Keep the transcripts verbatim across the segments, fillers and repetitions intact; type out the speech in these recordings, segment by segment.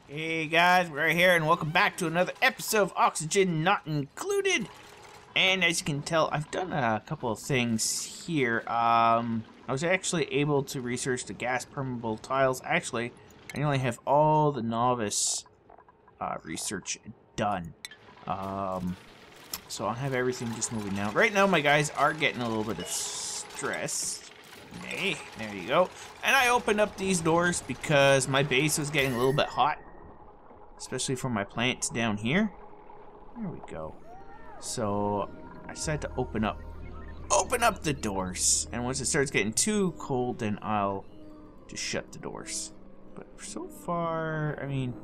Hey guys, we're here and welcome back to another episode of Oxygen Not Included. And as you can tell, I've done a couple of things here. Um, I was actually able to research the gas permeable tiles. Actually, I only have all the novice uh, research done. Um, so I'll have everything just moving now. Right now, my guys are getting a little bit of stress. Hey, there you go. And I opened up these doors because my base was getting a little bit hot. Especially for my plants down here. There we go. So I decided to open up open up the doors. And once it starts getting too cold, then I'll just shut the doors. But so far, I mean,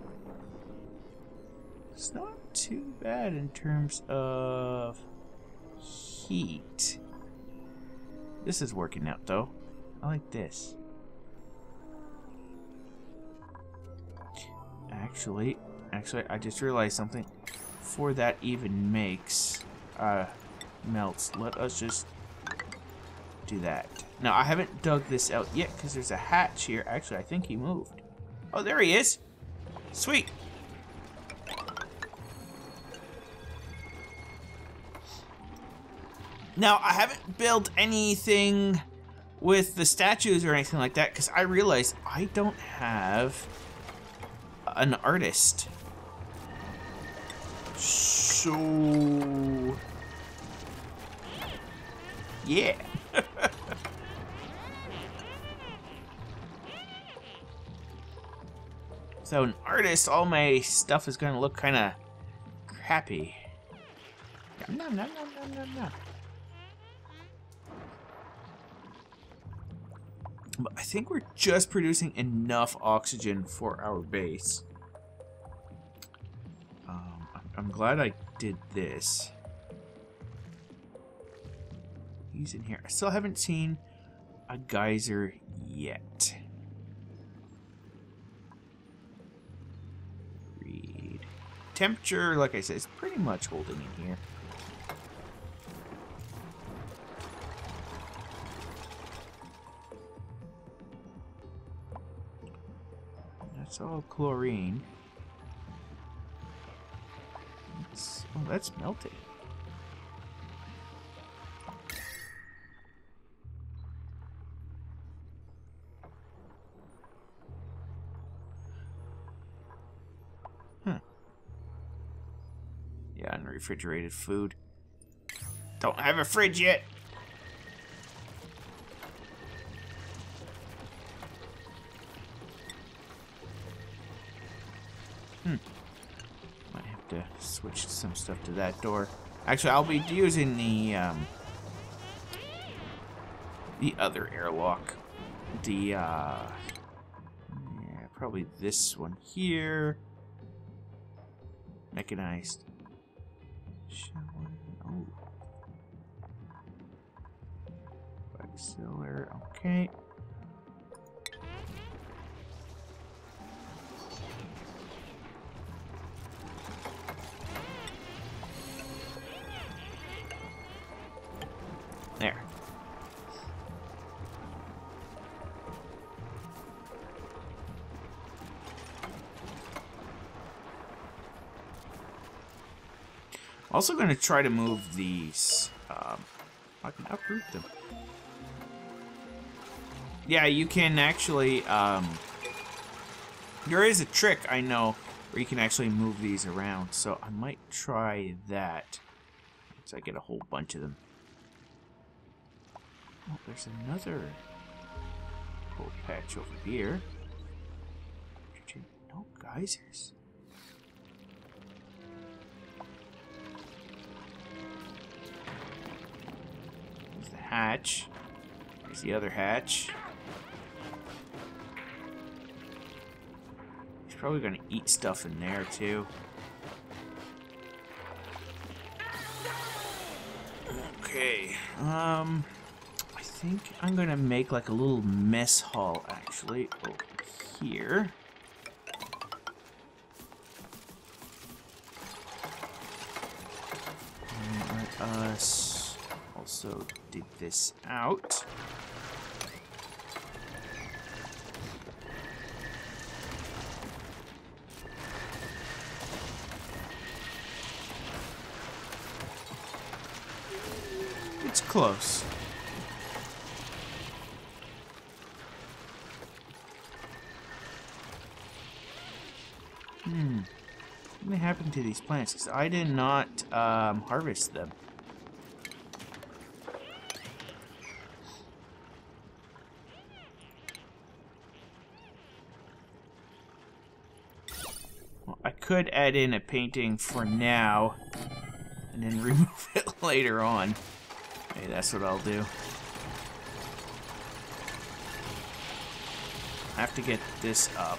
it's not too bad in terms of heat. This is working out though. I like this. Actually, actually, I just realized something. Before that even makes, uh, melts, let us just do that. Now, I haven't dug this out yet because there's a hatch here. Actually, I think he moved. Oh, there he is. Sweet. Now, I haven't built anything with the statues or anything like that because I realized I don't have an artist. So yeah. So an artist, all my stuff is going to look kind of crappy. No, no, no, no, no, no. But I think we're just producing enough oxygen for our base. Um, I'm glad I did this. He's in here. I still haven't seen a geyser yet. Read. Temperature, like I said, is pretty much holding in here. That's all chlorine. That's, oh, that's melted. Huh. Yeah, unrefrigerated food. Don't have a fridge yet. Hmm. Might have to switch some stuff to that door. Actually, I'll be using the um, the other airlock. The uh, yeah, probably this one here. Mechanized. Oh, cellar. Okay. There. Also going to try to move these. Um, I can uproot them. Yeah, you can actually. Um, there is a trick I know where you can actually move these around. So I might try that. So I get a whole bunch of them. Oh, there's another cold patch over here. No geysers. There's the hatch. There's the other hatch. He's probably going to eat stuff in there too. Okay. Um... I think I'm gonna make like a little mess hall actually over here. And let us also dig this out. It's close. Hmm. What happened to these plants? Because I did not um, harvest them. Well, I could add in a painting for now and then remove it later on. Hey, that's what I'll do. I have to get this up.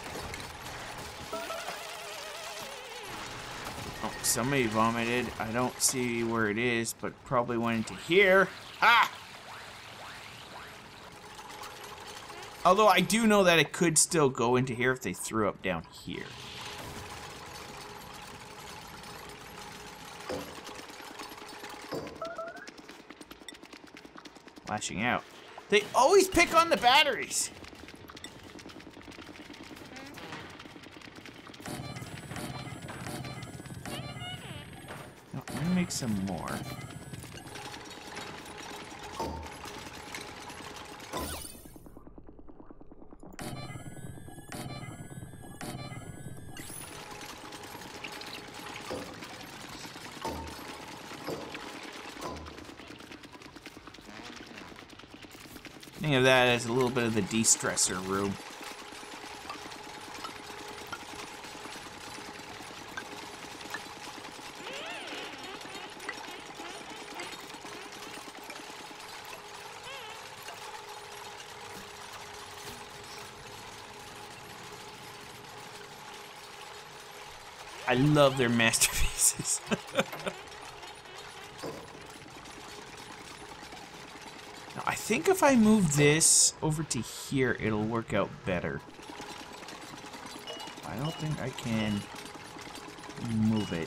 Oh, somebody vomited. I don't see where it is, but probably went into here. Ha! Although I do know that it could still go into here if they threw up down here. Flashing out. They always pick on the batteries. Let me make some more. Think of that as a little bit of the de-stressor room. I love their masterpieces. Now, I think if I move this over to here, it'll work out better. I don't think I can move it.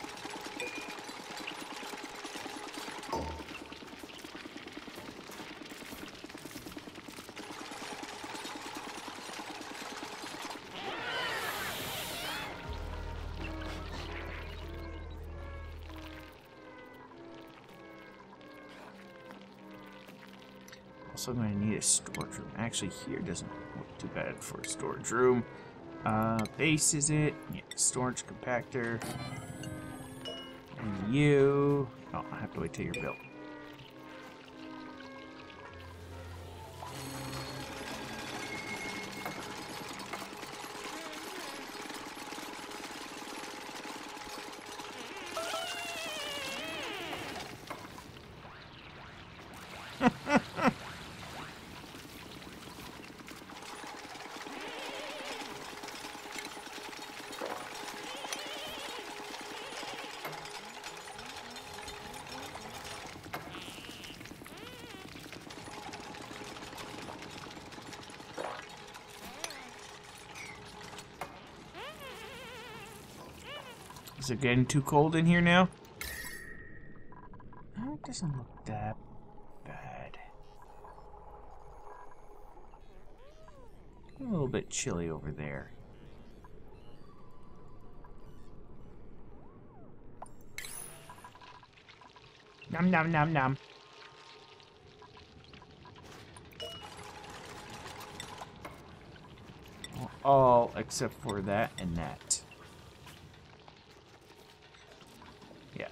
Also, I'm going to need a storage room. Actually, here doesn't look too bad for a storage room. Uh, base is it? Yeah, storage compactor. And you... Oh, I have to wait till you're built. Is it getting too cold in here now? No, it doesn't look that bad. A little bit chilly over there. Nom nom nom nom. All except for that and that. Yeah.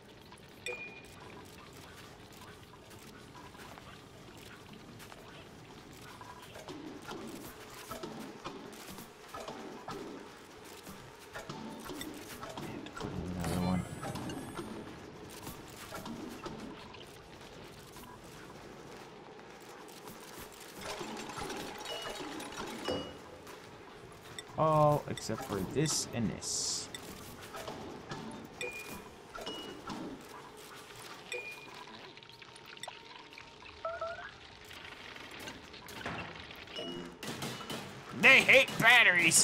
And put in another one. All except for this and this. They hate batteries!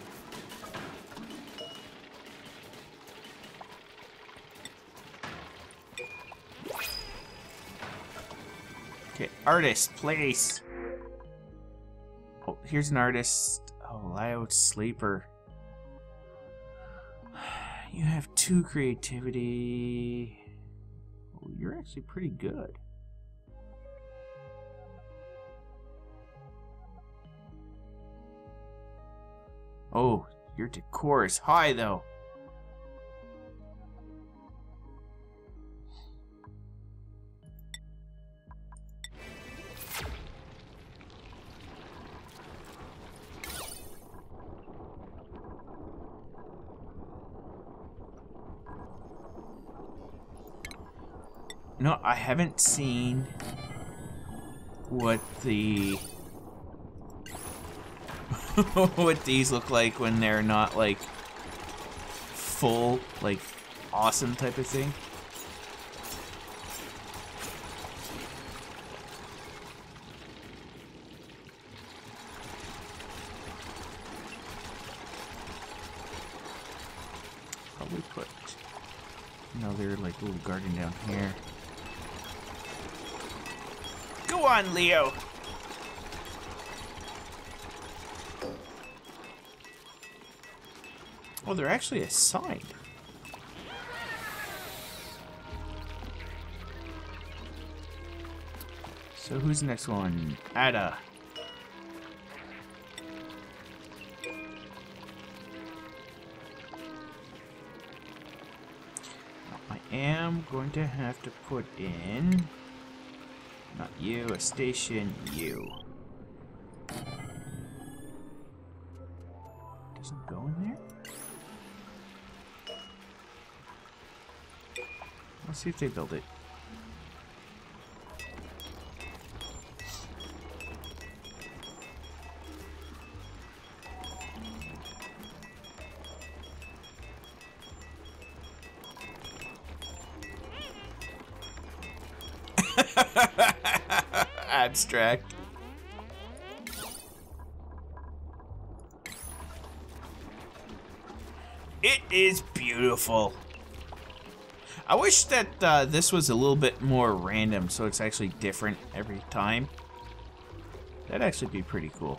Okay, artist, place. Oh, here's an artist. Oh, loud sleeper. You have two creativity. Oh, you're actually pretty good. Oh, your decor is high, though. No, I haven't seen what the what these look like when they're not like full, like awesome type of thing. Probably put another like little garden down here. Go on, Leo. Oh, they're actually assigned. So who's the next one? Ada. Now, I am going to have to put in, not you, a station, you. Doesn't go in there? Let's see if they build it. Abstract. It is beautiful. I wish that uh, this was a little bit more random, so it's actually different every time. That'd actually be pretty cool.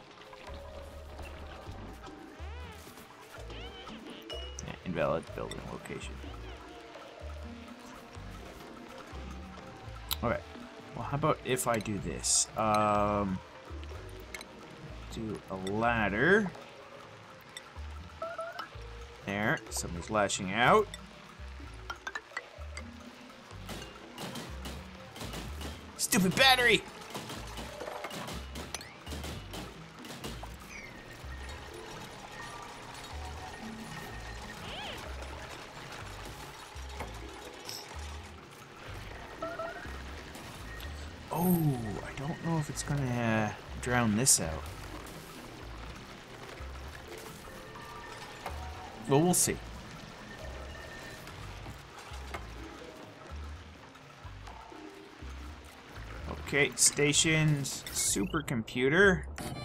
Yeah, invalid building location. Okay. Well, how about if I do this? Um, do a ladder. There. Somebody's lashing out. Stupid battery! Oh, I don't know if it's gonna uh, drown this out. Well, we'll see. Okay, stations, supercomputer.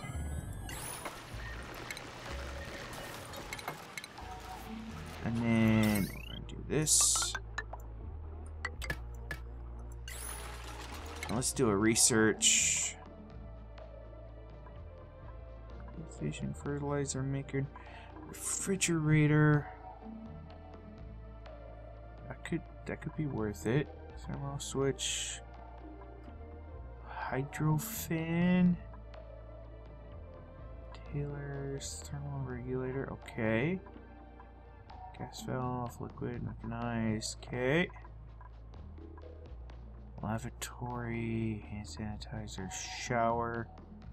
And then we're gonna do this. Now let's do a research. Station, fertilizer maker, refrigerator. That could that could be worth it. Thermal switch. Hydro fan. Taylor's thermal regulator. Okay. Gas valve, liquid, mechanized. Okay. Lavatory, hand sanitizer, shower.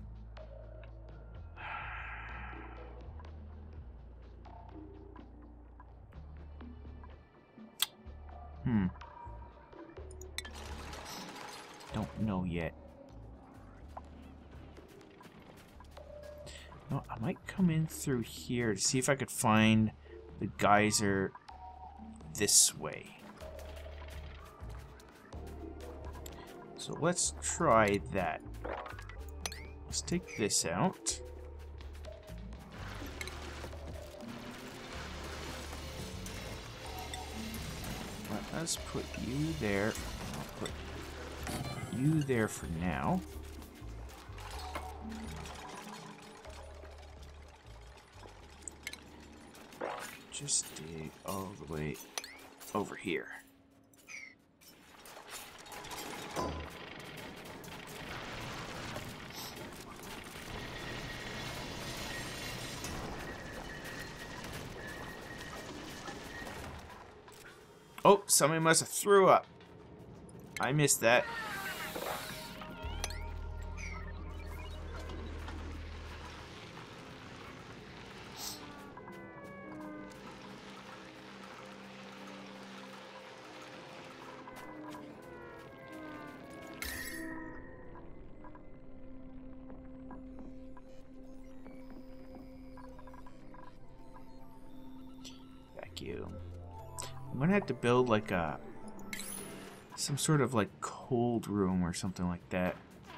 Hmm. Don't know yet. No, I might come in through here to see if I could find the geyser this way. So let's try that. Let's take this out. Let us put you there. I'll put you there for now. Just dig all the way over here. Oh, somebody must have threw up. I missed that. Vacuum. I'm gonna have to build like a some sort of like cold room or something like that,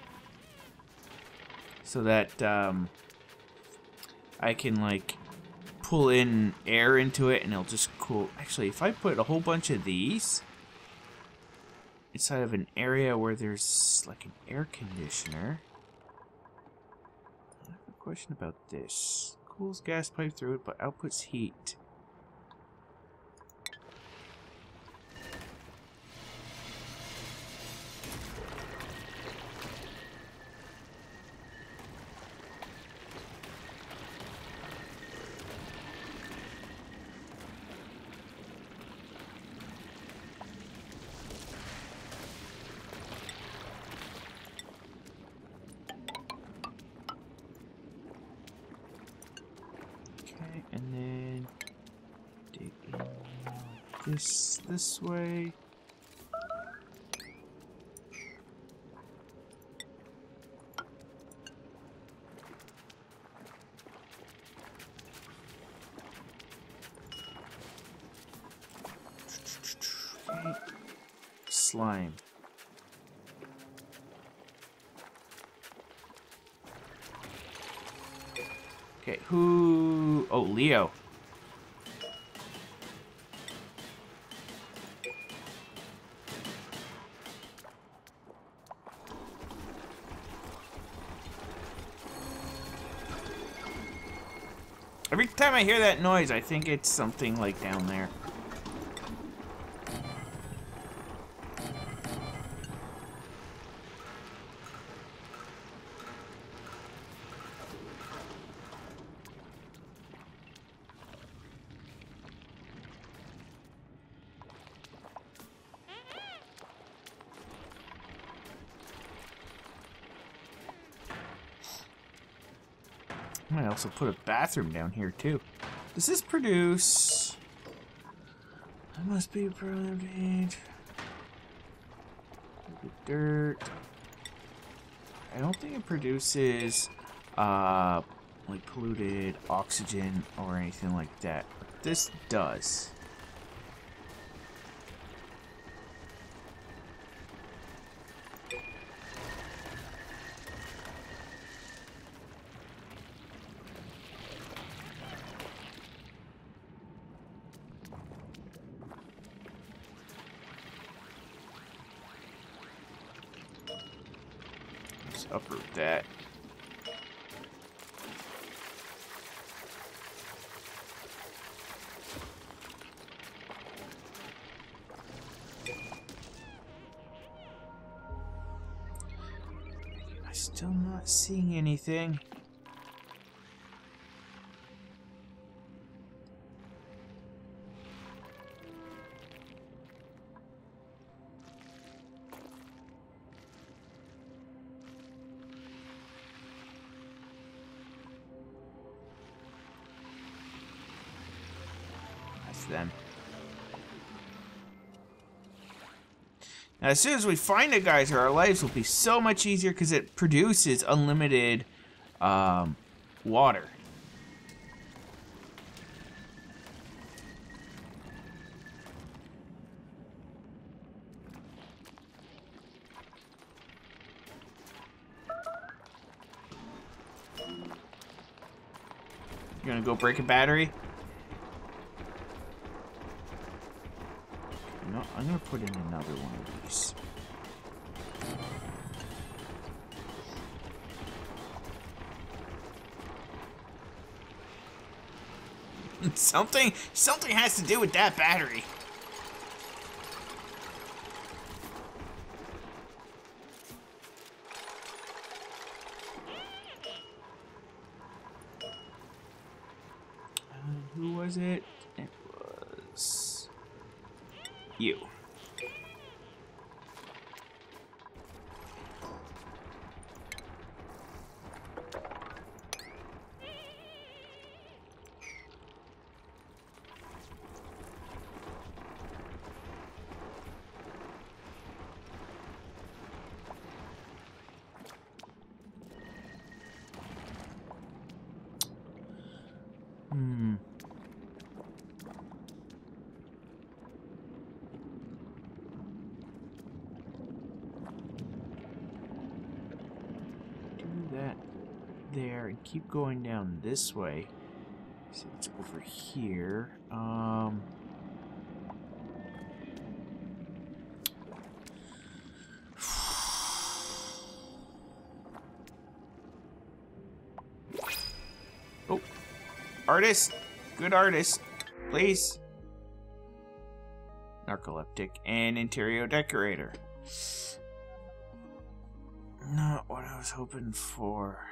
so that um, I can like pull in air into it and it'll just cool. Actually, if I put a whole bunch of these inside of an area where there's like an air conditioner. I have a question about this. Cools gas pipe through it, but outputs heat. And then dig in like this this way. Okay. Slime. Okay, who... Oh, Leo. Every time I hear that noise, I think it's something like down there. I might also put a bathroom down here too. Does this produce? I must be polluted. Dirt. I don't think it produces uh like polluted oxygen or anything like that. But this does. Uproot that. I'm still not seeing anything. Then. Now, as soon as we find a geyser, our lives will be so much easier because it produces unlimited um, water. You're gonna go break a battery? No, I'm gonna put in another one of these. something, something has to do with that battery. Uh, who was it? It was... you. Hmm. Do that there and keep going down this way. So it's over here. Um. Oh. Artist! Good artist. Please. Narcoleptic and interior decorator. Not what I was hoping for.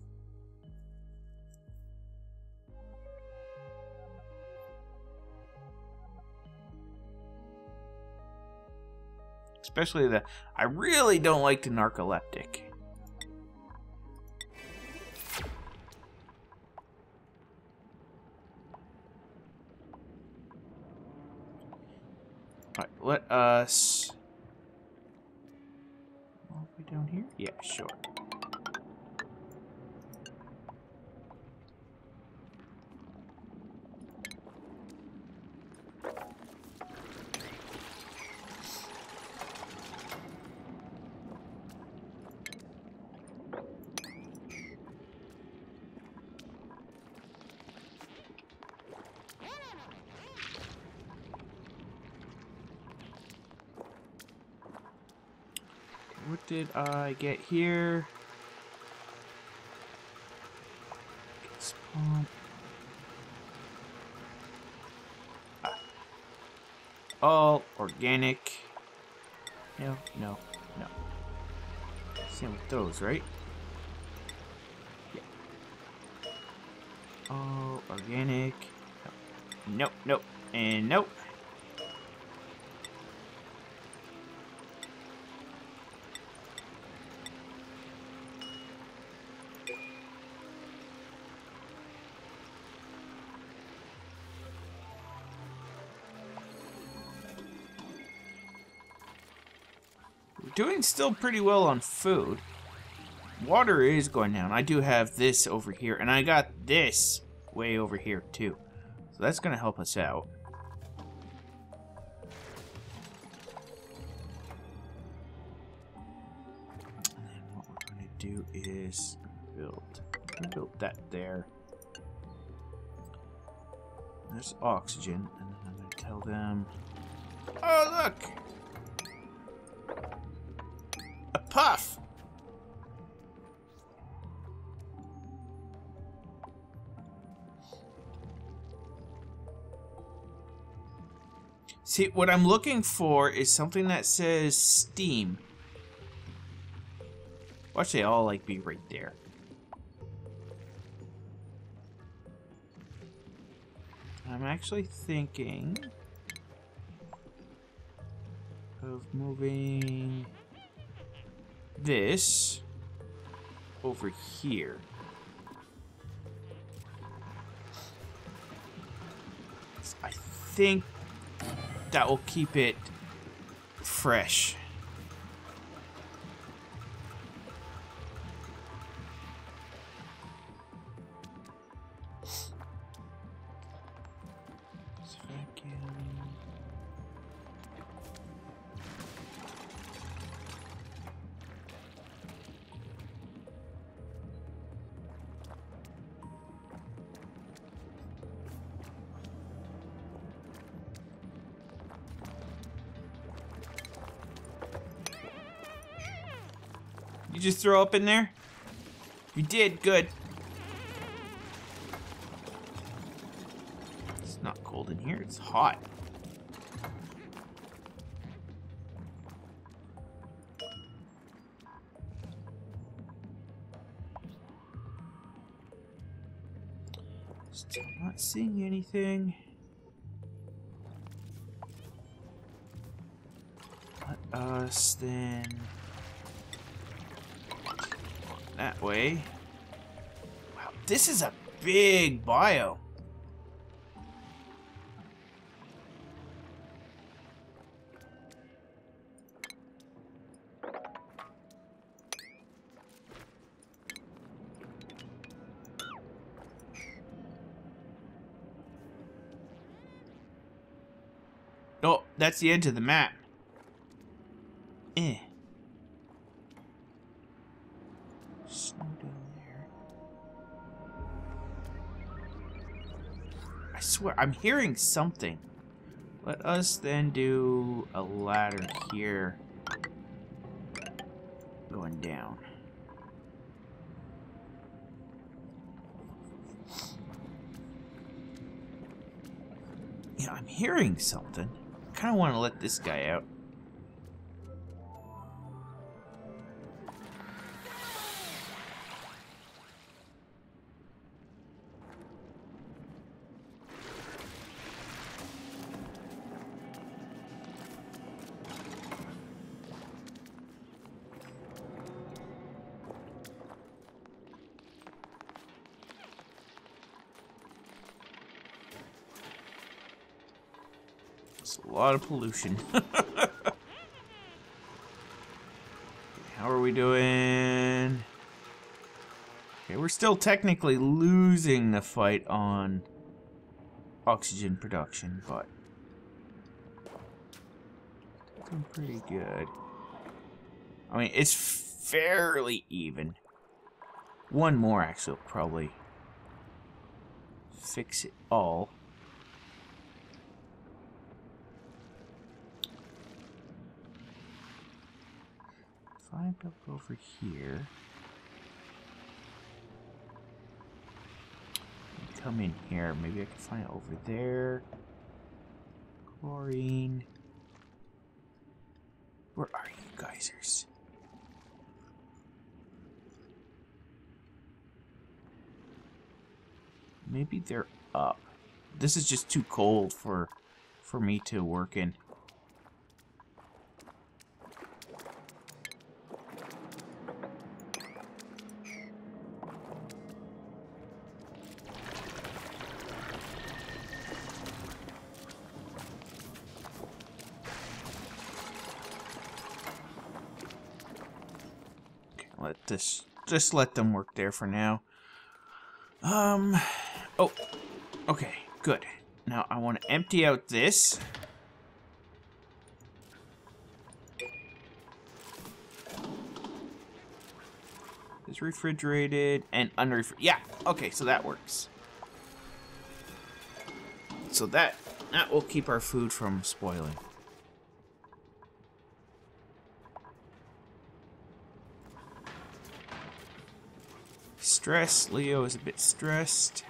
Especially the... I really don't like the narcoleptic. Alright, let us... All the way down here? Yeah, sure. What did I get here? Gas pump. Ah. All organic. No, no, no. Same with those, right? Yeah. All organic. No. Nope, nope, and nope. Doing still pretty well on food. Water is going down. I do have this over here, and I got this way over here too. So that's going to help us out. And then what we're going to do is build, build that there. There's oxygen, and then I'm going to tell them, oh look! A puff! See, what I'm looking for is something that says steam. Watch they all like be right there. I'm actually thinking of moving this over here. I think that will keep it fresh. You just throw up in there? You did, good. It's not cold in here, it's hot. Still not seeing anything. us then that way. Wow, this is a big bio. Oh, that's the edge of the map. Eh. Snow down there. I swear, I'm hearing something. Let us then do a ladder here. Going down. Yeah, I'm hearing something. I kind of want to let this guy out. It's a lot of pollution. How are we doing? Okay, we're still technically losing the fight on oxygen production, but doing pretty good. I mean, it's fairly even. One more actually will probably fix it all. If I build over here, and come in here, maybe I can find it over there. Chlorine. Where are you geysers? Maybe they're up. This is just too cold for for me to work in. Let this, just let them work there for now. Um, oh, okay, good. Now I want to empty out this. It's refrigerated and unrefrigerated. Yeah, okay, so that works. So that, that will keep our food from spoiling. Stress. Leo is a bit stressed.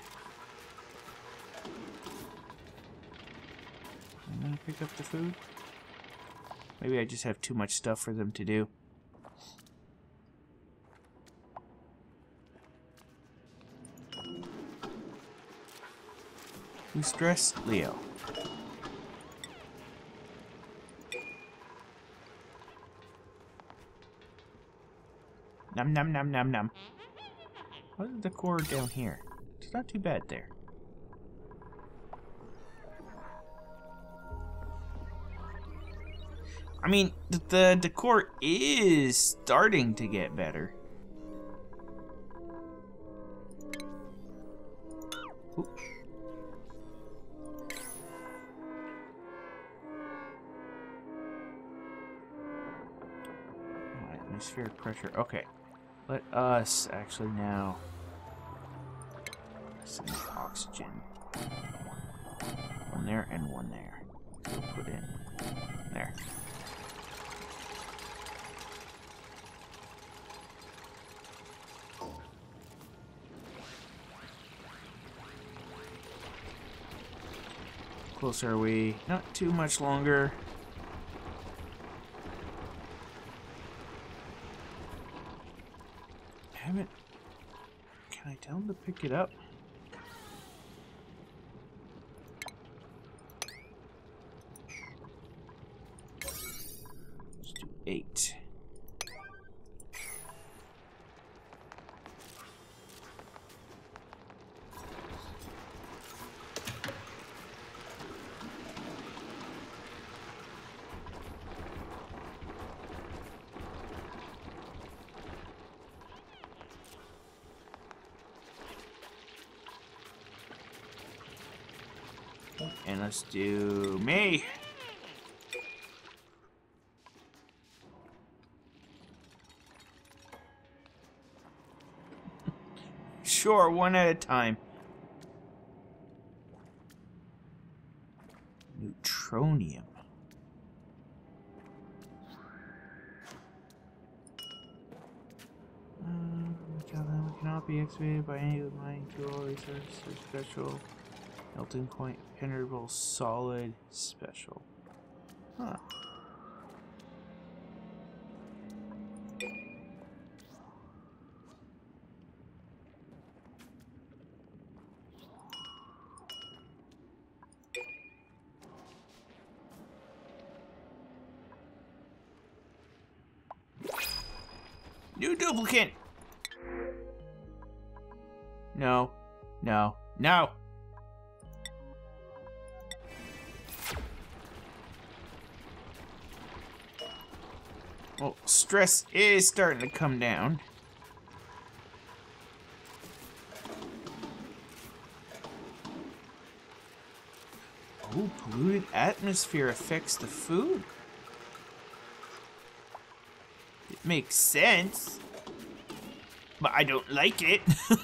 I'm gonna pick up the food. Maybe I just have too much stuff for them to do. Who's stressed? Leo. Num num num num num. What's the decor down here? It's not too bad there. I mean, the, the decor is starting to get better. Ooh. Alright, atmospheric pressure. Okay. Let us actually now send the oxygen. One there and one there. We'll put in there. Close are we? Not too much longer. Damn it. Can I tell him to pick it up? Just eight. And let's do me. Sure, one at a time. Neutronium. Um, cannot be excavated by any of my tool resources or special. Melting point, penetrable, solid, special. Huh. New duplicate! No. No. No! Well, stress is starting to come down. Oh, polluted atmosphere affects the food. It makes sense. But I don't like it.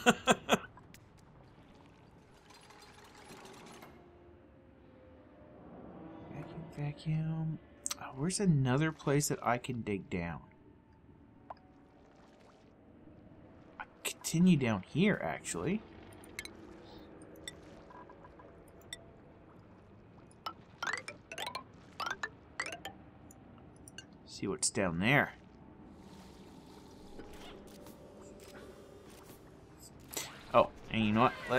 Vacuum, vacuum. Oh, where's another place that I can dig down? I continue down here, actually. See what's down there. Oh, and you know what? Let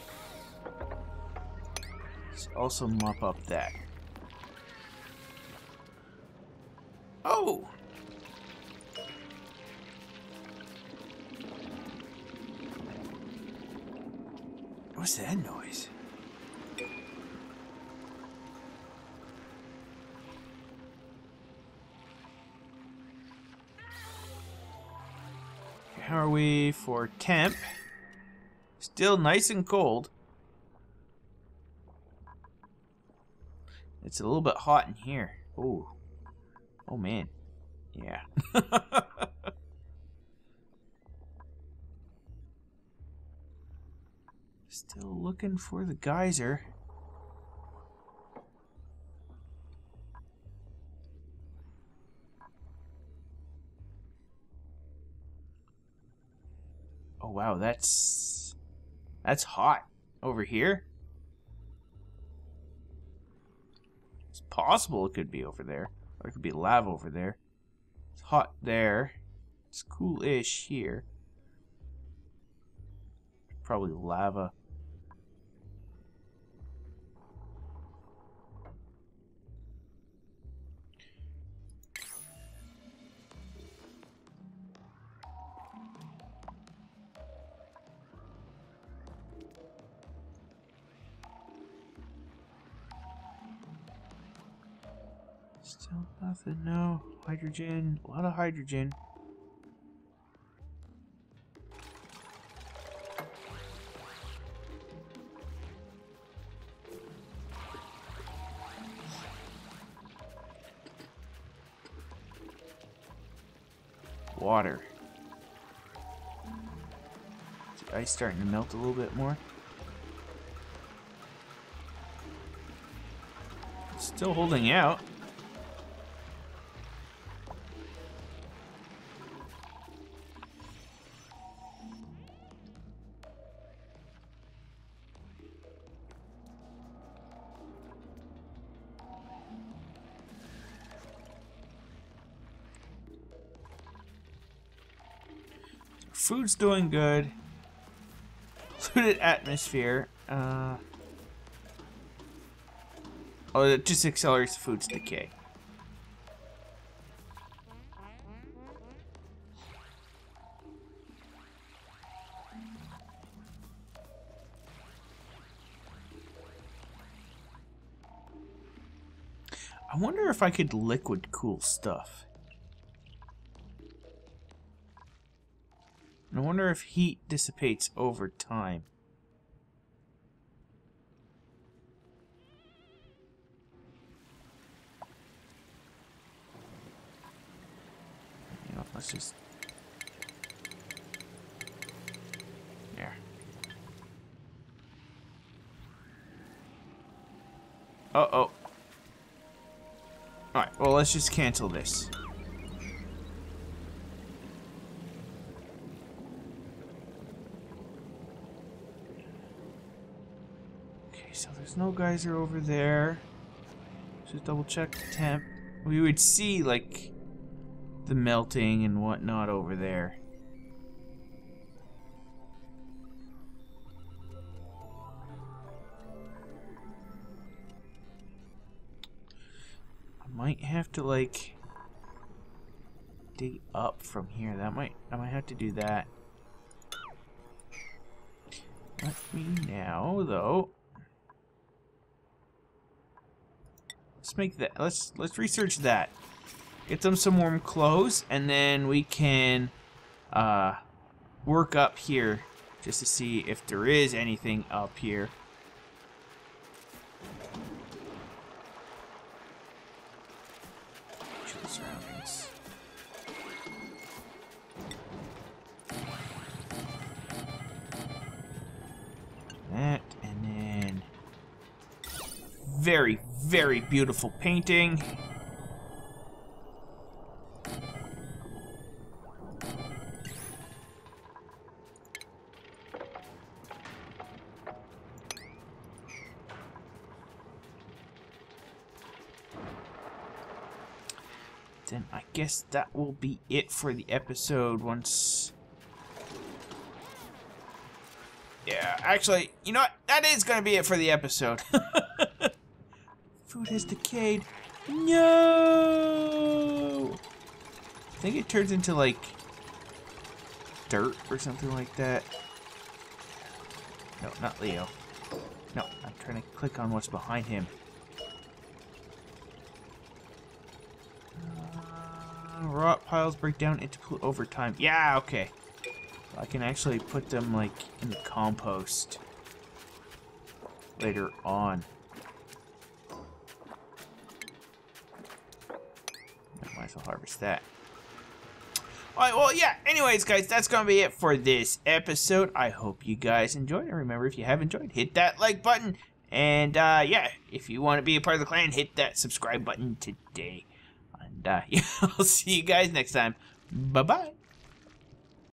Let's also mop up that. Oh! What's that noise? How are we for temp? Still nice and cold. It's a little bit hot in here. Oh. Oh man. Yeah. Still looking for the geyser. Oh wow, that's that's hot over here. It's possible it could be over there. Or it could be lava over there. It's hot there. It's cool-ish here. Probably lava. Still nothing, no. Hydrogen, a lot of hydrogen. Water. Is the ice starting to melt a little bit more? Still holding out. Food's doing good. Polluted atmosphere. Uh, oh, it just accelerates the food's decay. I wonder if I could liquid cool stuff. I wonder if heat dissipates over time. You know, let's just... There. Uh-oh. Alright, well, let's just cancel this. Okay, so there's no geyser over there. Just double check the temp. We would see, like, the melting and whatnot over there. Might have to like dig up from here. That might I might have to do that. Let me now though. Let's make that let's let's research that. Get them some warm clothes and then we can uh work up here just to see if there is anything up here. Surroundings. That and then very, very beautiful painting. Then I guess that will be it for the episode once... Yeah, actually, you know what? That is going to be it for the episode. Food has decayed. No! I think it turns into, like, dirt or something like that. No, not Leo. No, I'm trying to click on what's behind him. Rot piles break down into poo over time. Yeah, okay. I can actually put them like in the compost later on. I might as well harvest that. Alright, well, yeah. Anyways, guys, that's going to be it for this episode. I hope you guys enjoyed. And remember, if you have enjoyed, hit that like button. And, uh, yeah, if you want to be a part of the clan, hit that subscribe button today. And uh, yeah, I'll see you guys next time. Bye-bye.